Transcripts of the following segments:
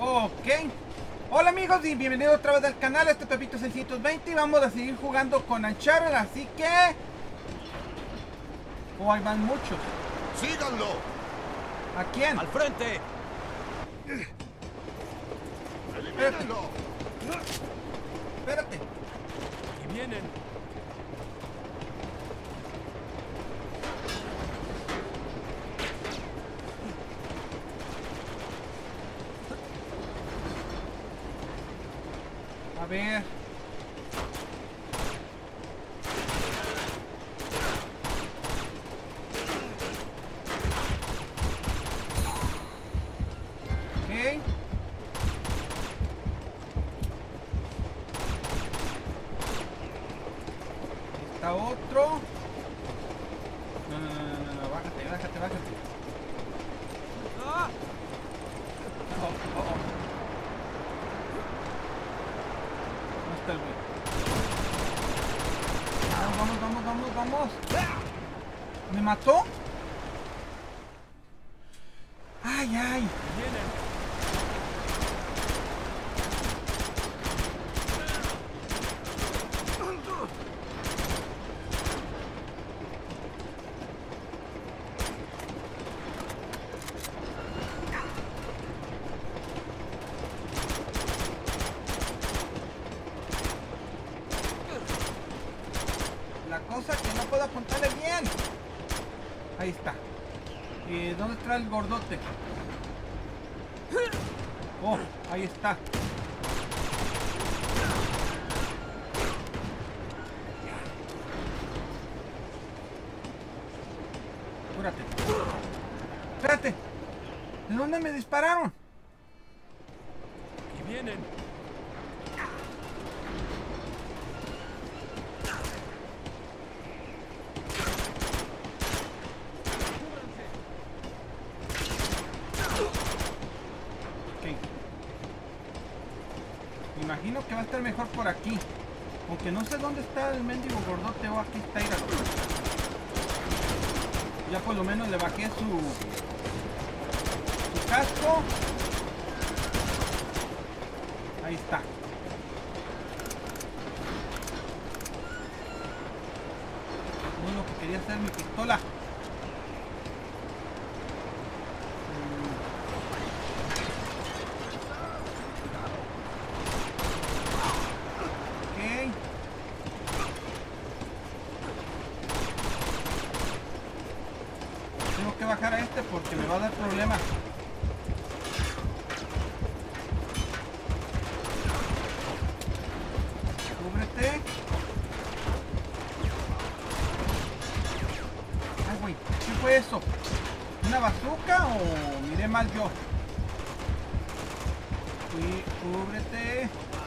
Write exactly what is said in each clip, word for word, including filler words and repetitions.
Ok. Hola amigos y bienvenidos otra vez al canal. Este es Pepito seiscientos veinte y vamos a seguir jugando con Uncharted, así que... Oh, ahí van muchos. ¡Síganlo! ¿A quién? ¡Al frente! Espérate. Espérate. ¡Y vienen! A ver. Ok. Está otro. No, no, no, no, no, bájate, bájate, bájate. ¡Ah! Oh, oh, oh. ¿Dónde está el güey? Vamos, vamos, vamos, vamos, vamos. ¿Me mató? Ay, ay. ¡Vienen! La cosa que no puedo apuntarle bien. Ahí está. ¿Y dónde está el gordote? Oh, ahí está. Cúrate. Espérate. ¿De dónde me dispararon? ¡Y vienen! Ok. Me imagino que va a estar mejor por aquí. Aunque no sé dónde está el mendigo gordote. O aquí está, íralo. Ya por lo menos le bajé su, su casco. Ahí está. No es lo que quería hacer mi pistola. Ok. Tengo que bajar a este porque me va a dar problemas. Cúbrete. Ay, güey, ¿qué fue eso? ¿Una bazooka o miré mal yo? Sí, cúbrete.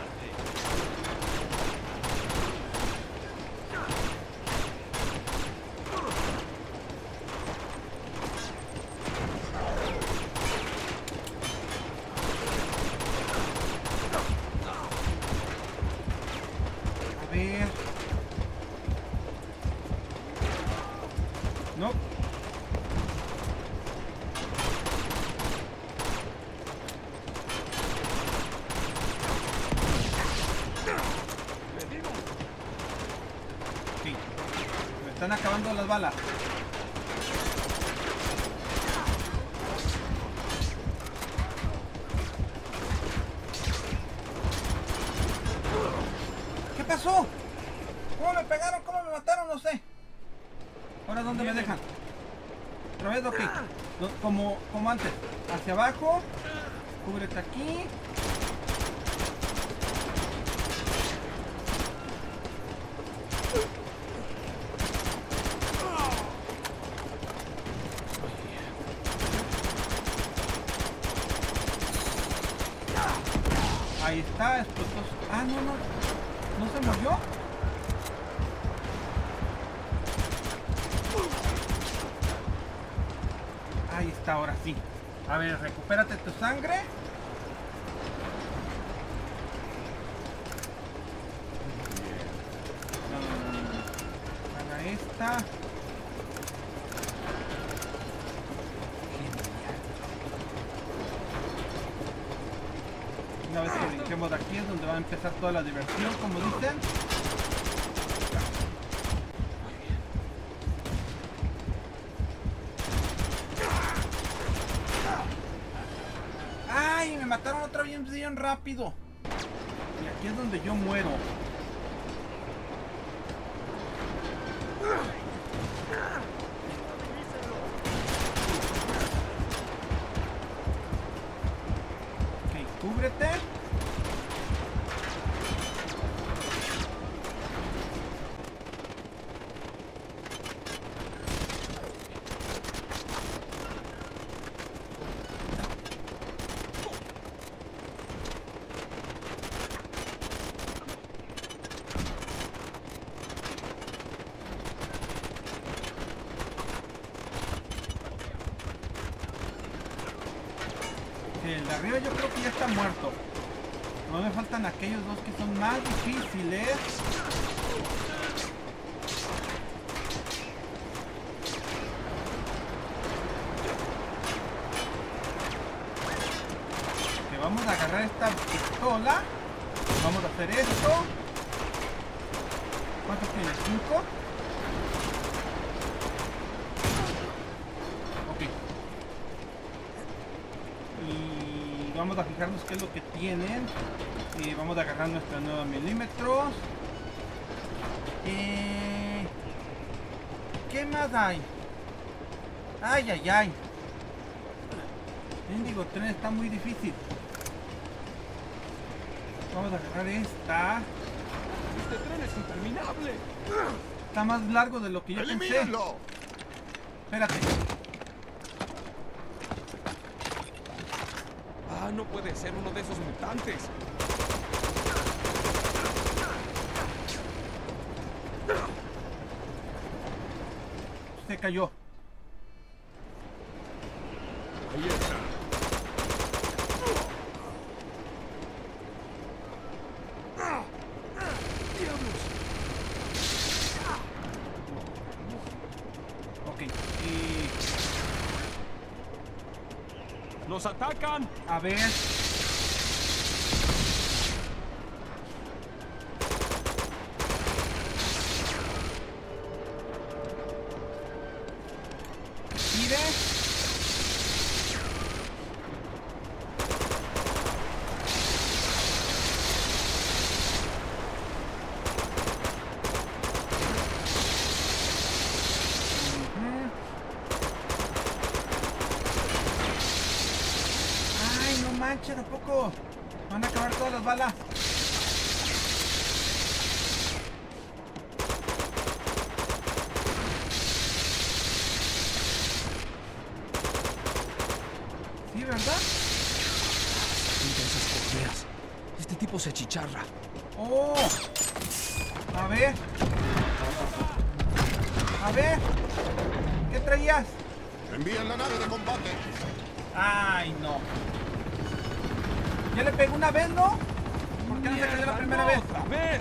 A ver. No. Sí. Me están acabando las balas. ¿Qué pasó? ¿Cómo me pegaron? ¿Cómo me mataron? No sé. ¿Ahora dónde me dejan? ¿Otra vez? Ok. No, Como, como antes. Hacia abajo. Cúbrete aquí. Ahí está, explotó. Ah, no, no. ¿No se murió? Ahí está, ahora sí. A ver, recupérate tu sangre. No, no, no, no. Haga esta. Una vez que brinquemos de aquí es donde va a empezar toda la diversión, como dicen. ¡Ay! Me mataron otra vez bien rápido. Y aquí es donde yo muero. Ok, cúbrete. El de arriba yo creo que ya está muerto. No me faltan aquellos dos que son más difíciles. Que vamos a agarrar esta pistola. Vamos a hacer esto. ¿Cuántos tiene? ¿Cinco? Vamos a fijarnos qué es lo que tienen. Y vamos a agarrar nuestros nueve milímetros. Eh, ¿Qué más hay? Ay, ay, ay. Mendigo tren está muy difícil. Vamos a agarrar esta. Este tren es interminable. Está más largo de lo que yo pensé. Espérate. Ah, no puede ser uno de esos mutantes. Se cayó. Ahí está. ¡Diablos! Ok. Y... ¡Nos atacan! A ver. Tire. manches, tampoco van a acabar todas las balas. Sí, ¿verdad? Esas correas. Este tipo se achicharra. Oh, a ver, a ver, ¿qué traías? Envían la nave de combate. Ay, no. Ya le pegó una vez, ¿no? ¿Por qué no se cayó la primera vez? ¡Otra vez!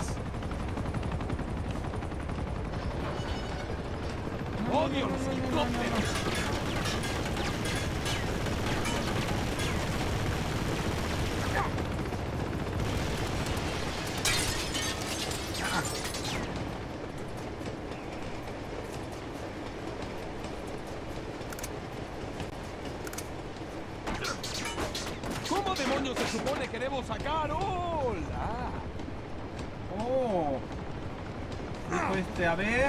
¡Odio los helicópteros! ¿Cómo demonios se supone que debo sacar? ¡Hola! Oh. Dijo este, a ver.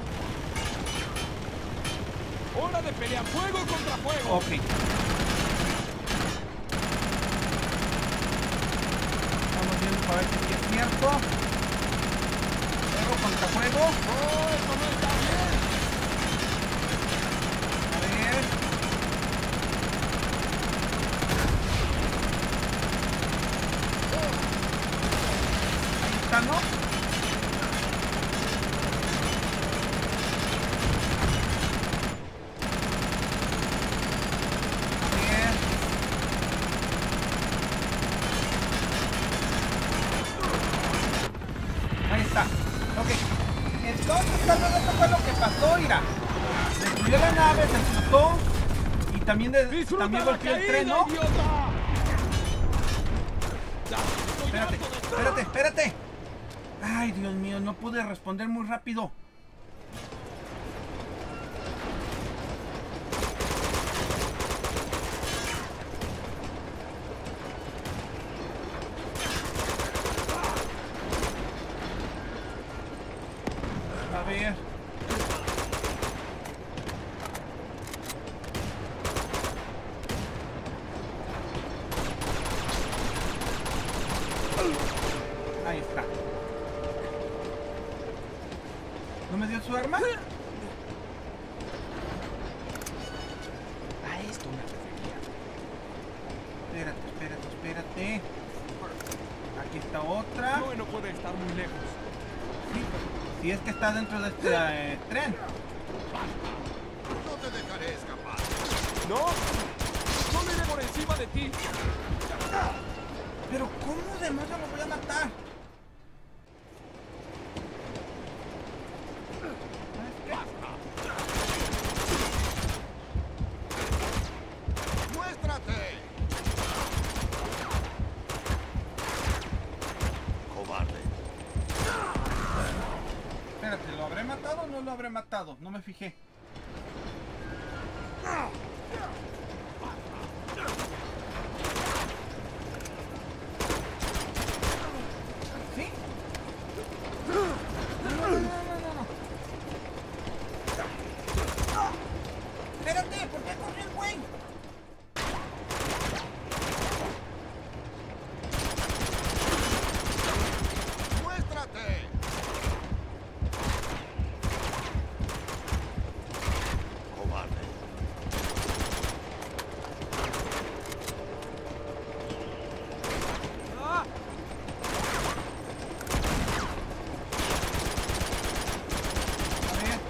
¡Hora de pelear fuego contra fuego! Ok. Estamos viendo para ver si es cierto. Fuego contra fuego. ¡Oh, eso no está bien! A ver. Ahí está, ¿no? Destruyó la nave, se explotó y también, de, también golpeó el tren, ¿no? ¡Idiota! espérate, espérate, espérate. Ay, Dios mío, no pude responder muy rápido. A ver. Ahí está. ¿No me dio su arma? A esto me refería. Espérate, espérate, espérate. Aquí está otra. No, no puede estar muy lejos. Sí, si es que está dentro de este eh, tren. No te dejaré escapar. ¿No? No me iré por encima de ti. Pero ¿cómo demonios lo voy a matar? ¡Muéstrate! Cobarde. Espérate, ¿lo habré matado o no lo habré matado? No me fijé. ¿Sí? No, no, no, no, no, no. Espérate, ¿por qué corrió el güey? ¡Muéstrate! Cobarde. ¡Ah! A ver.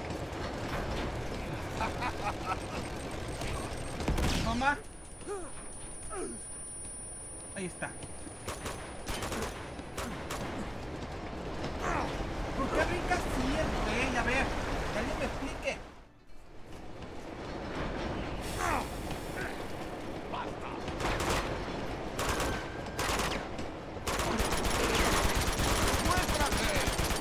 Toma. Ahí está. ¿Por qué brinca así el güey? A ver, que alguien me explique. ¡Muéstrate!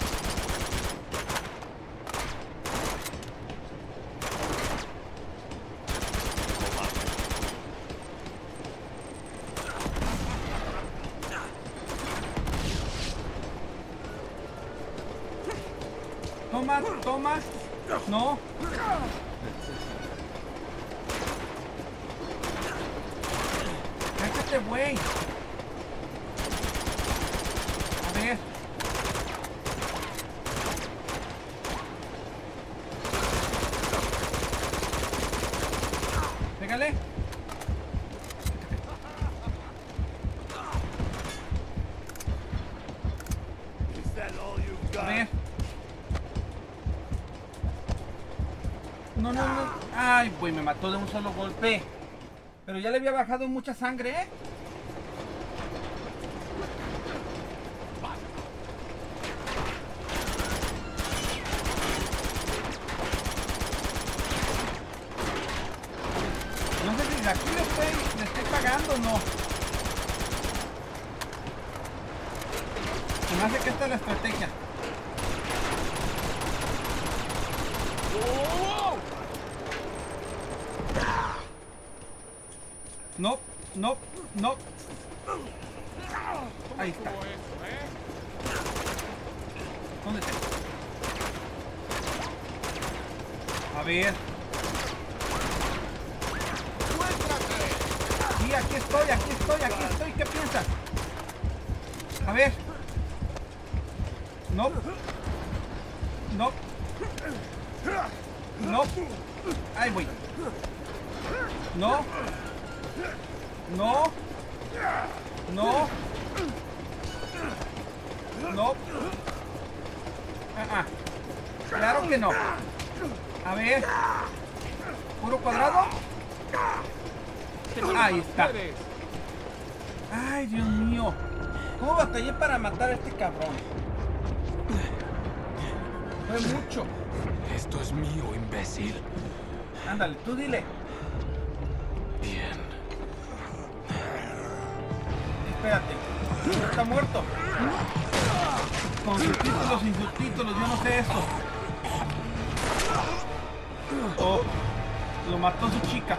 Toma, toma. No. Déjate, güey. A ver. Pégale. A ver. No, no, no. Ay, güey, me mató de un solo golpe. Pero ya le había bajado mucha sangre, ¿eh? No sé si de aquí le estoy, le estoy pagando o no. Se me hace que esta es la estrategia. ¡Oh! No, no, no. Ahí está. ¿Cómo eso, eh? ¿Dónde está? A ver. ¡Muéstrate! Sí, aquí estoy, aquí estoy, aquí estoy. ¿Qué piensas? A ver. No. No. No. Ahí voy. No. No. No. No. Ah, ah. Claro que no. A ver. ¿Puro cuadrado? Ahí está. Puedes. Ay, Dios mío. ¿Cómo batallé para matar a este cabrón? Fue mucho. Esto es mío, imbécil. Ándale, tú dile. Bien. Espérate. Está muerto. Con subtítulos, sin subtítulos, yo no sé eso. Oh, lo mató su chica.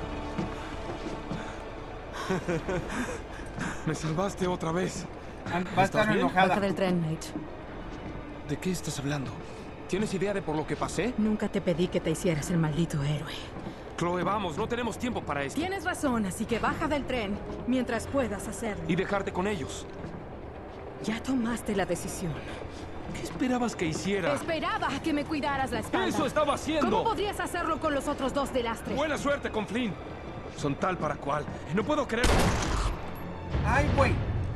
Me salvaste otra vez. Va a estar enojada. Baja del tren, Nate. ¿De qué estás hablando? ¿Tienes idea de por lo que pasé? Nunca te pedí que te hicieras el maldito héroe. Chloe, vamos, no tenemos tiempo para esto. Tienes razón, así que baja del tren mientras puedas hacerlo. Y dejarte con ellos. Ya tomaste la decisión. ¿Qué esperabas que hiciera? Esperaba que me cuidaras la espalda. ¡Eso estaba haciendo! ¿Cómo podrías hacerlo con los otros dos de lastre? Buena suerte con Flynn. Son tal para cual. No puedo creerlo. Ay, güey.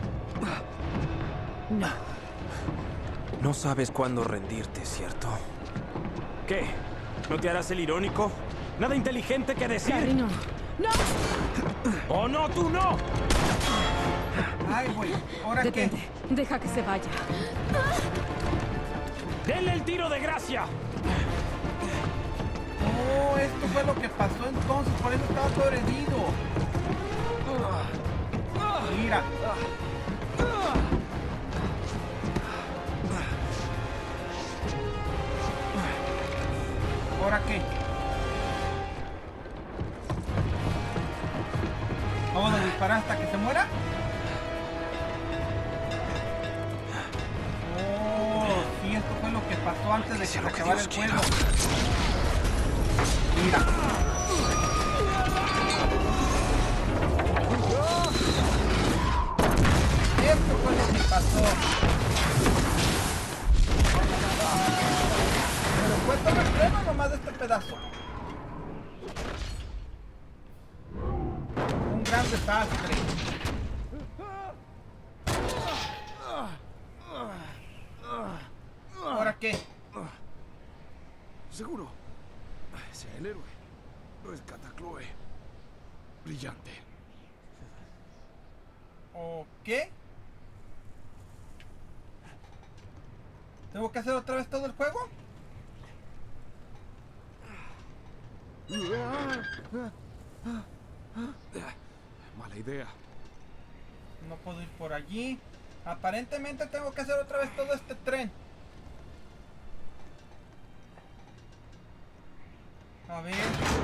No. No sabes cuándo rendirte, ¿cierto? ¿Qué? ¿No te harás el irónico? ¿Nada inteligente que decir? Harry, no. ¡No! ¡Oh, no, tú no! Ay, güey. ¿Ahora qué? Detente. Deja que se vaya. ¡Denle el tiro de gracia! Oh, esto fue lo que pasó entonces. Por eso estaba todo herido. Mira. ¿Ahora qué? ¿Vamos a disparar hasta que se muera? Oh, sí, esto fue lo que pasó antes de que se acabara el juego. Mira. Esto fue lo que pasó. Pero fue todo el tema nomás de este pedazo. Un gran desastre. ¿Ahora qué? Seguro. Sea el héroe. Rescata a Chloe. Brillante. ¿O qué? ¿Tengo que hacer otra vez todo el juego? Mala idea. No puedo ir por allí. Aparentemente tengo que hacer otra vez todo este tren. A ver.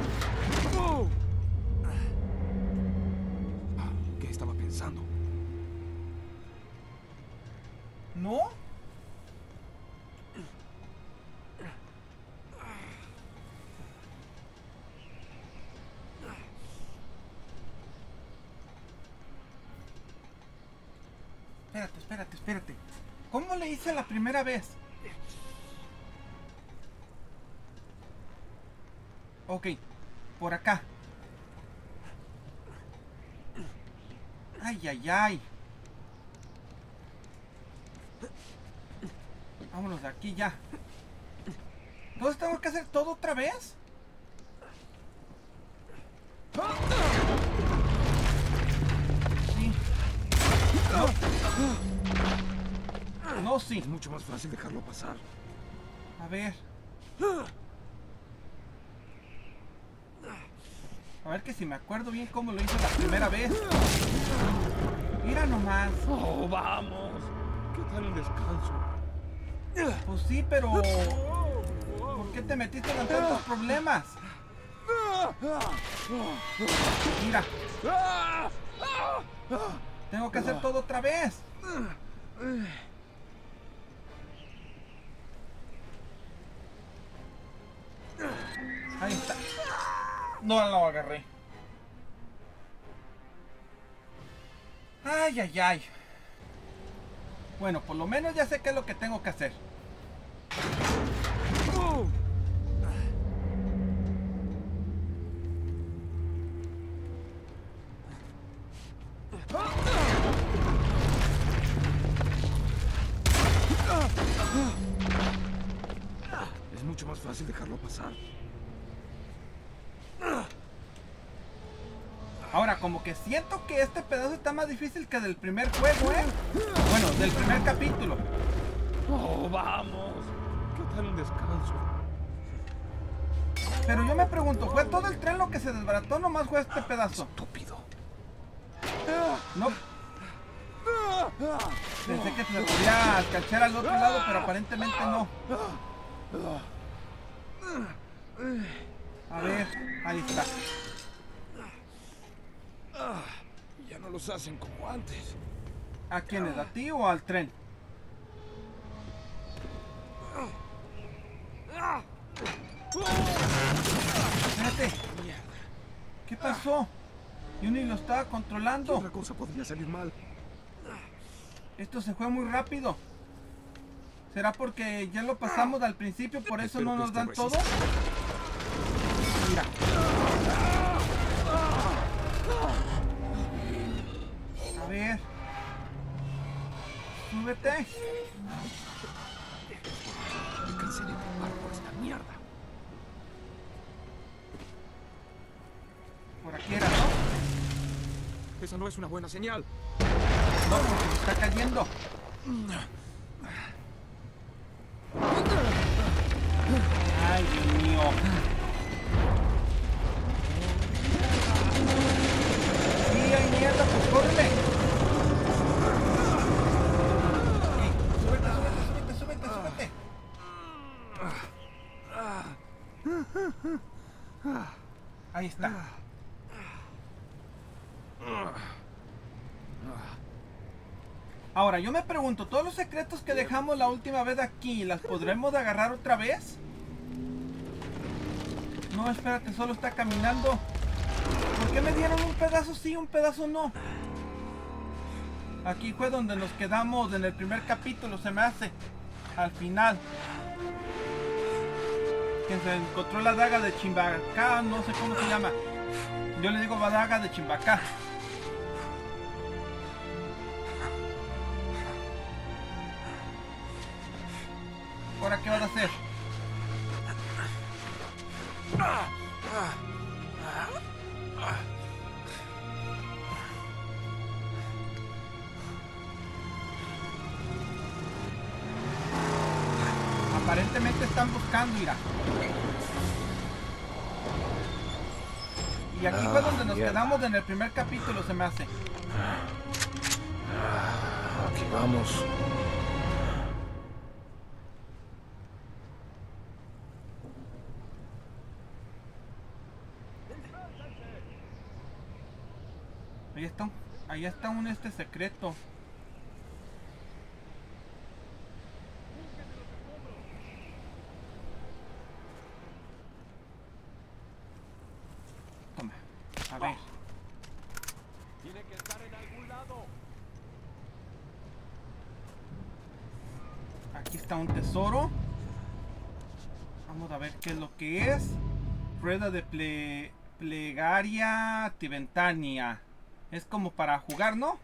¿Qué estaba pensando? ¿No? Espérate, espérate, espérate. ¿Cómo le hice la primera vez? Ok, por acá. Ay, ay, ay. Vámonos de aquí ya. ¿Entonces tengo que hacer todo otra vez? Sí. No. No, sí. Es mucho más fácil dejarlo pasar. A ver. A ver que si me acuerdo bien cómo lo hice la primera vez. Mira nomás. Oh, vamos. ¿Qué tal el descanso? Pues sí, pero... ¿por qué te metiste en tantos problemas? Mira. Tengo que hacer todo otra vez. Ahí está. No lo agarré. Ay, ay, ay. Bueno, por lo menos ya sé qué es lo que tengo que hacer. Es mucho más fácil dejarlo pasar. Ahora, como que siento que este pedazo está más difícil que del primer juego, ¿eh? Bueno, del primer capítulo. Oh, vamos. ¿Qué tal un descanso? Pero yo me pregunto, ¿fue todo el tren lo que se desbarató? Nomás fue este pedazo. Estúpido. No. Pensé que se podía alcanzar al otro lado, pero aparentemente no. A ver, ahí está. Ya no los hacen como antes. ¿A quién es? ¿A ti o al tren? Espérate. ¿Qué pasó? Yo ni lo estaba ¿Qué controlando. otra cosa podría salir mal? Esto se fue muy rápido. ¿Será porque ya lo pasamos al principio, por eso Espero no que nos esto dan resista. todo? Mira. A ver. Súbete. Me cansé de trepar por esta mierda. Por aquí era, ¿no? Esa no es una buena señal. No, porque me está cayendo. Ay, Dios mío. Sí, hay mierda, pues córrele. Sí, súbete, súbete, súbete, súbete, súbete. Ahí está. Ahora, yo me pregunto, ¿todos los secretos que dejamos la última vez aquí, las podremos agarrar otra vez? No, espérate, solo está caminando. ¿Por qué me dieron un pedazo sí, un pedazo no? Aquí fue donde nos quedamos en el primer capítulo, se me hace. Al final. Que se encontró la daga de Chimbacá, no sé cómo se llama. Yo le digo la daga de Chimbacá. ¿Ahora qué vas a hacer? Aparentemente están buscando, mira. Y aquí fue donde nos quedamos en el primer capítulo, se me hace. Aquí vamos. Ahí está, ahí está un este secreto. Toma, a ver. Tiene que estar en algún lado. Aquí está un tesoro. Vamos a ver qué es lo que es. Rueda de ple, plegaria tibetania. Es como para jugar, ¿no?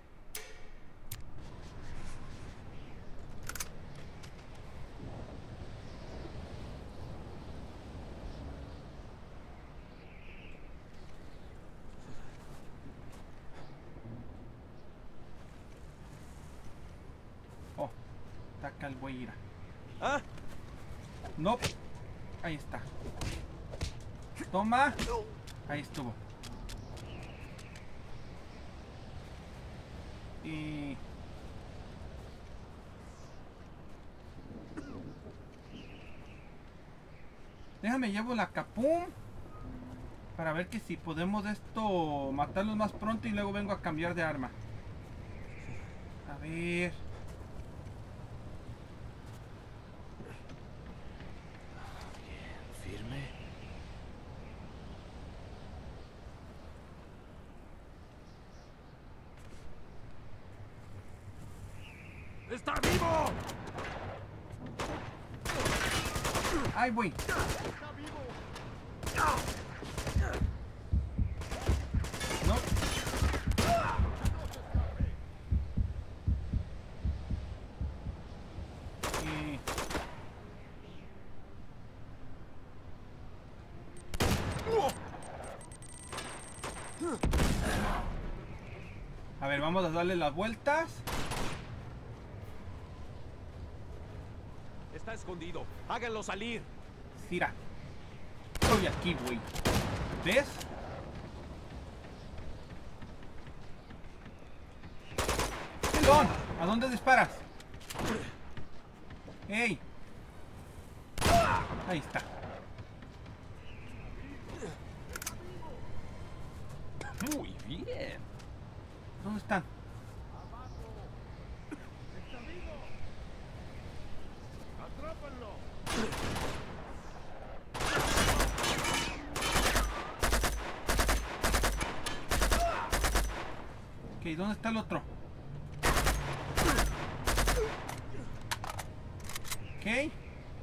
Oh, ataca el buey, ira. ¿Ah? No. Ahí está. Toma. Ahí estuvo. Y... déjame llevo la capum para ver que si podemos esto matarlos más pronto y luego vengo a cambiar de arma. A ver. Firme. ¡Está vivo! ¡Ay, voy! No. Y... a ver, vamos a darle las vueltas. Está escondido. Háganlo salir. Mira. Estoy aquí, güey. ¿Ves? ¡Perdón! ¿A dónde disparas? ¡Ey! Ahí está. Muy bien. ¿Dónde están? Ok, ¿dónde está el otro? Ok.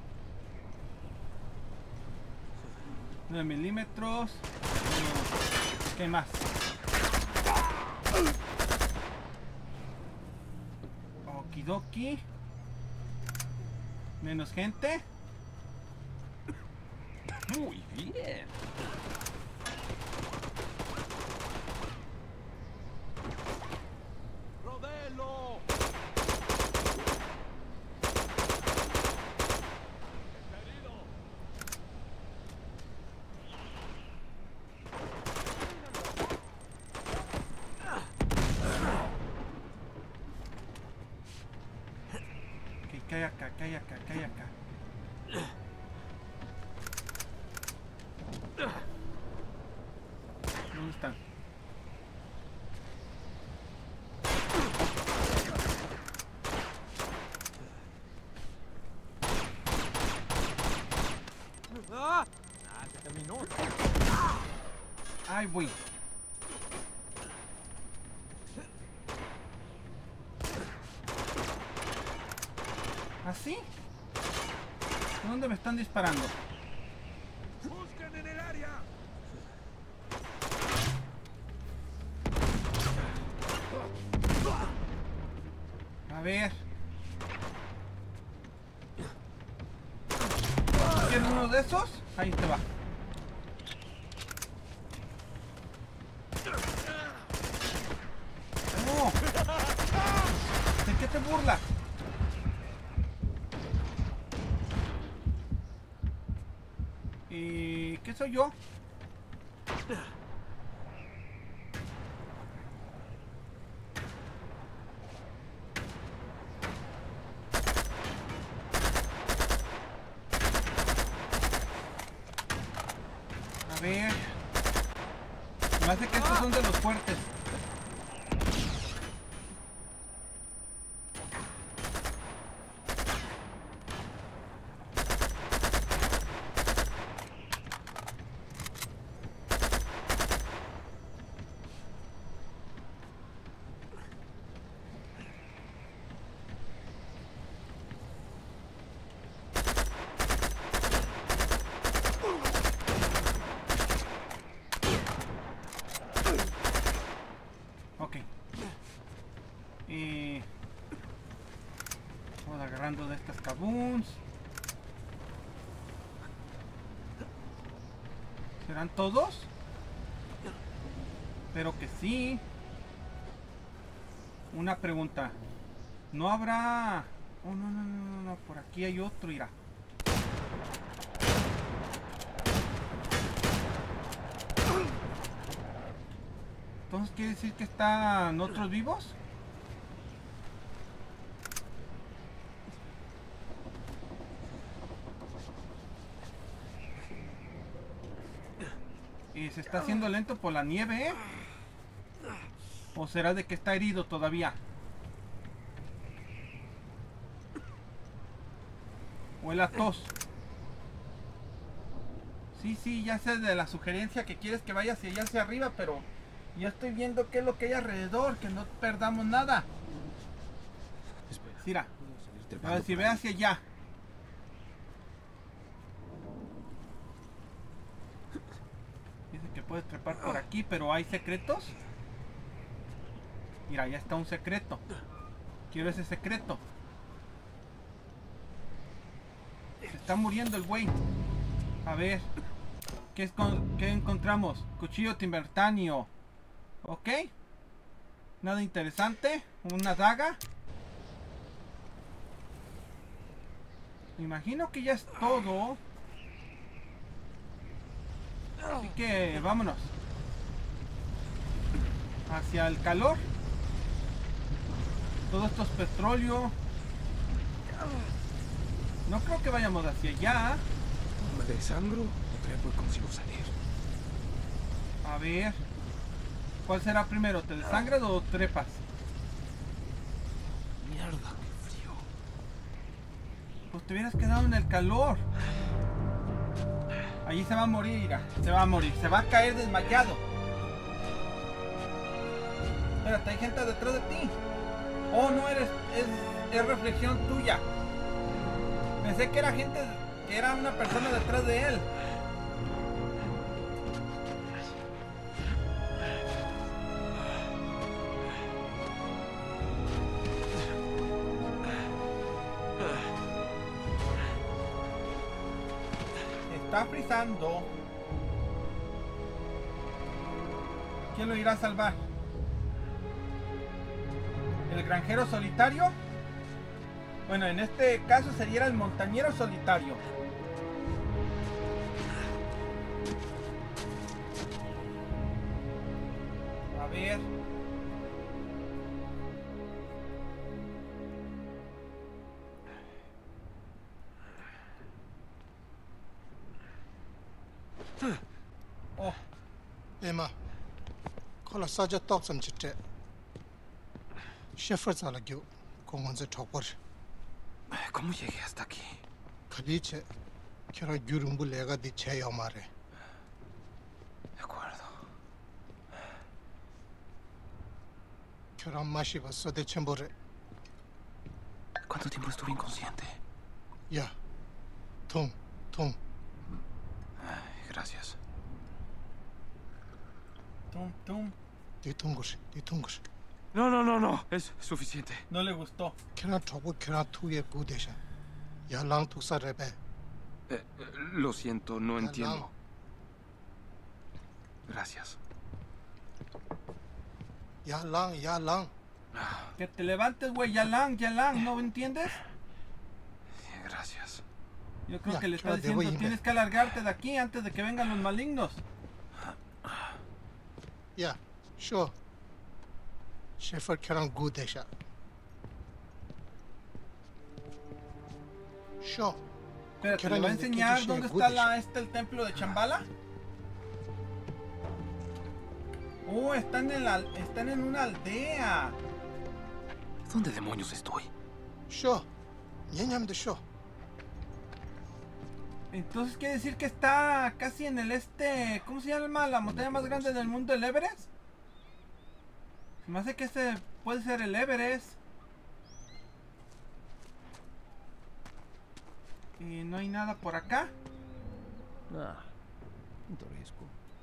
nueve milímetros. ¿Qué más? Okidoki. Menos gente. Muy bien. ¡Rodelo! Ok, ¿qué hay acá? ¿Qué hay acá? ¿Qué hay acá? ¿Dónde están? ¡Ah! ¡Ah, se terminó! ¡Ay, voy! ¿Así? ¿Dónde me están disparando? ¡Busquen en el área! A ver. ¿Quieres uno de esos? Ahí te va. ¡No! ¿De qué te burlas? ¿Y qué soy yo? A ver. Me hace que estos son de los fuertes. Ok. Y vamos agarrando de estas kaboons. ¿Serán todos? Espero que sí. Una pregunta. ¿No habrá...? Oh, no, no, no, no, no. Por aquí hay otro, irá. Entonces, ¿quiere decir que están otros vivos? Y se está haciendo lento por la nieve, ¿eh? ¿O será de que está herido todavía? ¿O es la tos? Sí, sí, ya sé de la sugerencia que quieres que vaya hacia allá, hacia arriba, pero... yo estoy viendo qué es lo que hay alrededor, que no perdamos nada. Espera. Mira, puedo salir a trepando ver si por ve ahí. hacia allá. Dice que puedes trepar por aquí, pero ¿hay secretos? Mira, ya está un secreto. Quiero ese secreto. Se está muriendo el güey. A ver. ¿Qué, es con, ¿Qué encontramos? Cuchillo tibertanio. Ok. Nada interesante. Una daga. Me imagino que ya es todo. Así que vámonos. Hacia el calor. Todo esto es petróleo. No creo que vayamos hacia allá. ¿Me desangro o trepo y consigo salir? A ver. ¿Cuál será primero? ¿Te desangras o trepas? Mierda, qué frío. Pues te hubieras quedado en el calor. Allí se va a morir, mira. Se va a morir. Se va a caer desmayado. Espérate, hay gente detrás de ti. Oh, no eres. Es, es reflexión tuya. Pensé que era gente. Que era una persona detrás de él. Está frizando. ¿Quién lo irá a salvar? ¿El granjero solitario? Bueno, en este caso sería el montañero solitario. A ver. Oh. Emma, kola saja toksam chitre. Shepherd sala gyu, kongonze chokpor. ¿Cómo llegué hasta aquí? Kaliche, kira gyurumbu lega di che yomare. De acuerdo. Kira mashi va sode chembore. ¿Cuánto tiempo estuve inconsciente? Ya, tum, tum. Ay, gracias. Tum, tum. Di tungush, di tungush. No, no, no, no. Es suficiente. No le gustó. Kira chokpo kira tuye gudesha. Ya lang tuksa rebe. Eh, eh, lo siento, no Ya entiendo. lang. Gracias. Ya lang, ya lang. Que te levantes, güey. Yalang, Yalang. ¿No entiendes? Sí, gracias. Yo creo Ya, que le está yo debo diciendo, irme. tienes que alargarte de aquí antes de que vengan los malignos. Ya, sure. Shepherd kira gudesha. Sure. Espérate, Quiero ¿le va a en el que enseñar yo dónde sea está Gudish. la, este, el templo de Chambala? Oh, están en, la, están en una aldea. ¿Dónde demonios estoy? Sure. Nyenyam de sure. Entonces quiere decir que está casi en el este... ¿Cómo se llama la montaña más grande del mundo, el Everest? Se me hace que este puede ser el Everest. Y no hay nada por acá. Ah, pintoresco.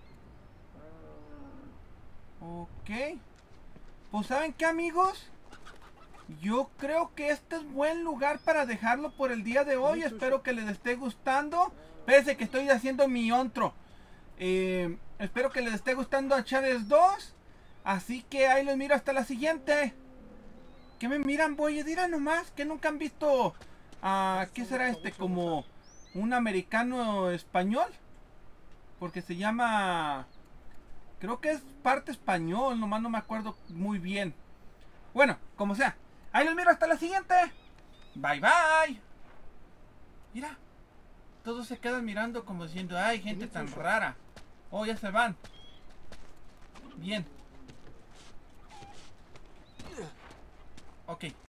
Ok. Pues ¿saben qué, amigos? Yo creo que este es buen lugar para dejarlo por el día de hoy. Espero que les esté gustando. Pese que estoy haciendo mi ontro. Eh, espero que les esté gustando a Charles dos. Así que ahí los miro hasta la siguiente. ¿Qué me miran? Voy a dirán nomás que nunca han visto a... ¿Qué será este? Como un americano español. Porque se llama... Creo que es parte español, nomás no me acuerdo muy bien. Bueno, como sea. Ahí los miro hasta la siguiente. Bye bye. Mira. Todos se quedan mirando como diciendo, ay, gente tan rara. Oh, ya se van. Bien. Ok.